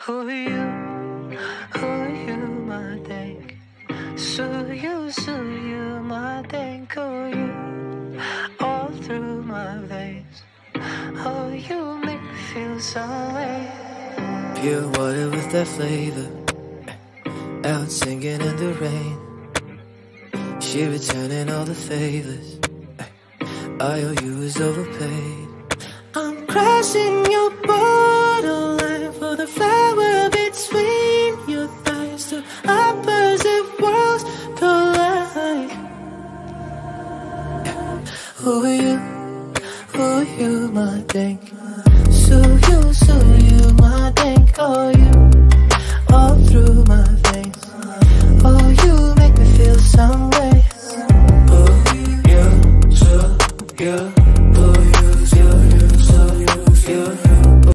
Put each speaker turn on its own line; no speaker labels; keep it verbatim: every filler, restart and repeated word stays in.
Who are you? Who are you, my think? So you, so you, my think. Oh, you, all through my veins. Oh, you make me feel some way.
Pure water with that flavor, out singing in the rain. She returning all the favors, I owe you is overpaid. I'm crashing your borderline for the flower between your thighs. Two opposite worlds collide. Who are you? Who are you, my think? So you, so you, my think. Oh, you